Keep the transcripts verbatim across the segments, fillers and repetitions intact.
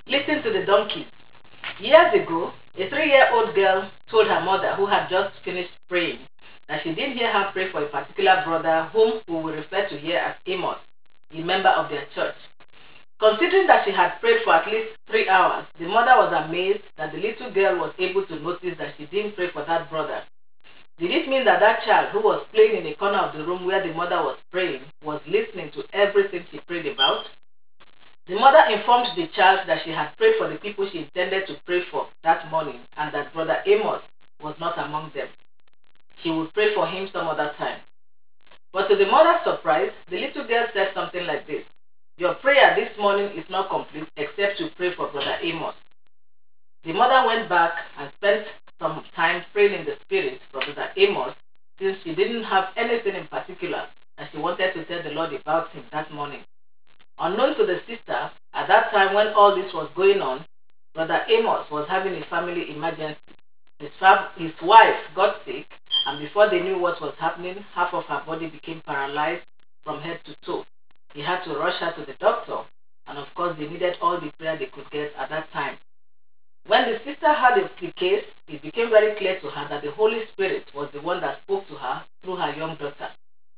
Listen to the donkeys. Years ago, a three-year-old girl told her mother, who had just finished praying, that she didn't hear her pray for a particular brother whom we will refer to here as Amos, a member of their church. Considering that she had prayed for at least three hours, the mother was amazed that the little girl was able to notice that she didn't pray for that brother. Did it mean that that child, who was playing in a corner of the room where the mother was praying, was listening to everything she prayed about? The mother informed the child that she had prayed for the people she intended to pray for that morning, and that brother Amos was not among them. She would pray for him some other time. But to the mother's surprise, the little girl said something like this: "Your prayer this morning is not complete except to pray for brother Amos." The mother went back and spent some time praying in the spirit for brother Amos, since she didn't have anything in particular that she wanted to tell the Lord about him that morning. Unknown to the sister, at that time when all this was going on, brother Amos was having a family emergency. His, his wife got sick, and before they knew what was happening, half of her body became paralyzed from head to toe. He had to rush her to the doctor, and of course they needed all the prayer they could get at that time. When the sister heard of the case, it became very clear to her that the Holy Spirit was the one that spoke to her through her young daughter.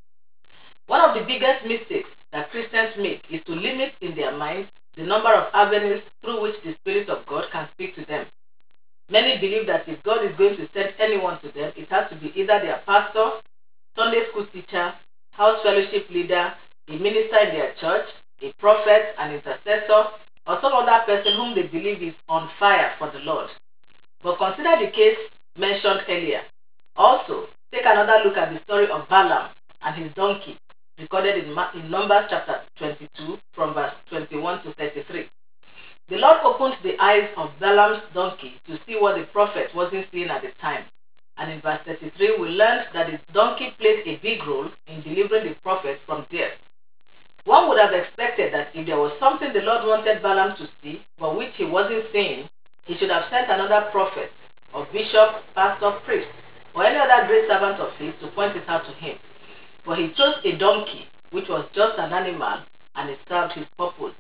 One of the biggest mistakes that Christians make is to limit in their minds the number of avenues through which the Spirit of God can speak to them. Many believe that if God is going to send anyone to them, it has to be either their pastor, Sunday school teacher, house fellowship leader, a minister in their church, a prophet, an intercessor, or some other person whom they believe is on fire for the Lord. But consider the case mentioned earlier. Also, take another look at the story of Balaam and his donkey, recorded in, in Numbers chapter twenty-two from verse twenty-one to thirty-three. The Lord opened the eyes of Balaam's donkey to see what the prophet wasn't seeing at the time. And in verse thirty-three, we learned that his donkey played a big role in delivering the prophet from death. One would have expected that if there was something the Lord wanted Balaam to see, but which he wasn't seeing, he should have sent another prophet, or bishop, pastor, priest, or any other great servant of his to point it out to him. But he chose a donkey, which was just an animal, and it served his purpose.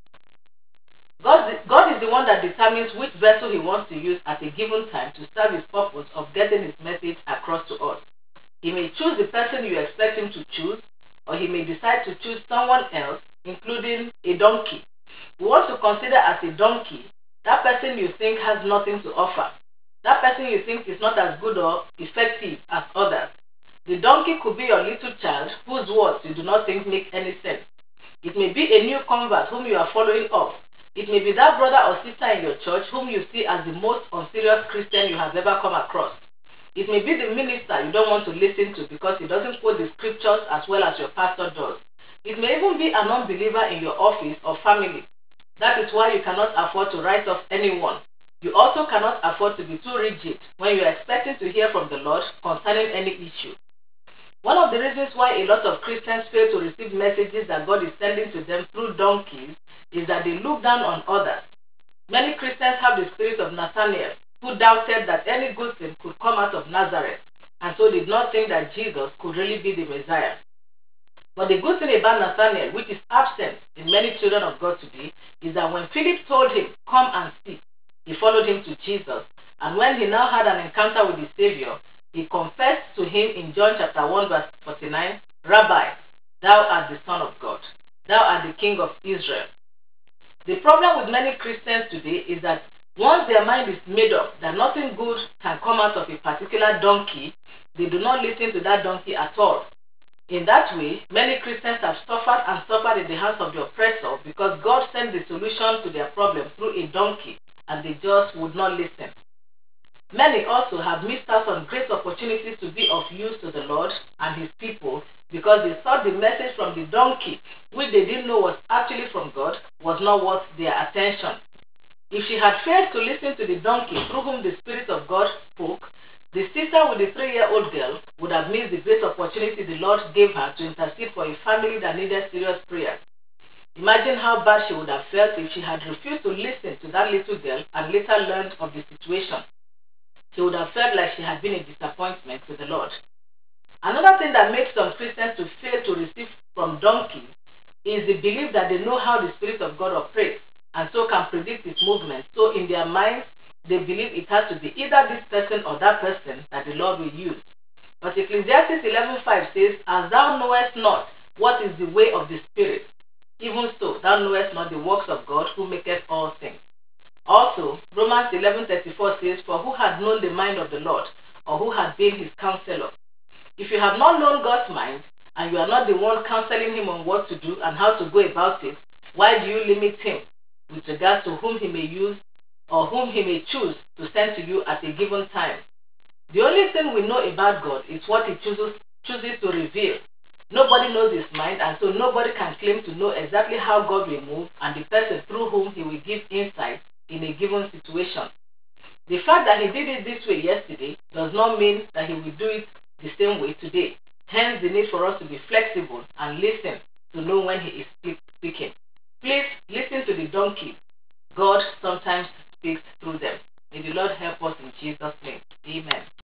God, God is the one that determines which vessel he wants to use at a given time to serve his purpose of getting his message across to us. He may choose the person you expect him to choose, or he may decide to choose someone else, including a donkey. We want to consider as a donkey that person you think has nothing to offer, that person you think is not as good or effective as others. The donkey could be your little child whose words you do not think make any sense. It may be a new convert whom you are following up. It may be that brother or sister in your church whom you see as the most unserious Christian you have ever come across. It may be the minister you don't want to listen to because he doesn't quote the scriptures as well as your pastor does. It may even be an unbeliever in your office or family. That is why you cannot afford to write off anyone. You also cannot afford to be too rigid when you are expecting to hear from the Lord concerning any issue. One of the reasons why a lot of Christians fail to receive messages that God is sending to them through donkeys is that they look down on others. Many Christians have the spirit of Nathanael, who doubted that any good thing could come out of Nazareth, and so did not think that Jesus could really be the Messiah. But the good thing about Nathanael, which is absent in many children of God today, is that when Philip told him, "Come and see," he followed him to Jesus, and when he now had an encounter with the Savior, he confessed to him in John chapter one verse forty-nine, "Rabbi, thou art the Son of God. Thou art the King of Israel." The problem with many Christians today is that once their mind is made up that nothing good can come out of a particular donkey, they do not listen to that donkey at all. In that way, many Christians have suffered and suffered in the hands of the oppressor because God sent the solution to their problem through a donkey, and they just would not listen. Many also have missed out on great opportunities to be of use to the Lord and his people because they thought the message from the donkey, which they didn't know was actually from God, was not worth their attention. If she had failed to listen to the donkey through whom the Spirit of God spoke, the sister with the three-year-old girl would have missed the great opportunity the Lord gave her to intercede for a family that needed serious prayers. Imagine how bad she would have felt if she had refused to listen to that little girl and later learned of the situation. She would have felt like she had been a disappointment to the Lord. Another thing that makes some Christians to fail to receive from donkeys is the belief that they know how the Spirit of God operates. and so can predict its movement. So in their minds, they believe it has to be either this person or that person that the Lord will use. But Ecclesiastes eleven five says, "As thou knowest not what is the way of the Spirit, even so thou knowest not the works of God, who maketh all things." Also, Romans eleven thirty-four says, "For who had known the mind of the Lord, or who had been his counselor?" If you have not known God's mind, and you are not the one counseling him on what to do and how to go about it, why do you limit him with regards to whom he may use or whom he may choose to send to you at a given time? The only thing we know about God is what he chooses, chooses to reveal. Nobody knows his mind, and so nobody can claim to know exactly how God will move and the person through whom he will give insight in a given situation. The fact that he did it this way yesterday does not mean that he will do it the same way today. Hence the need for us to be flexible and listen to know when he is speaking. Please listen to the donkey. God sometimes speaks through them. May the Lord help us in Jesus' name.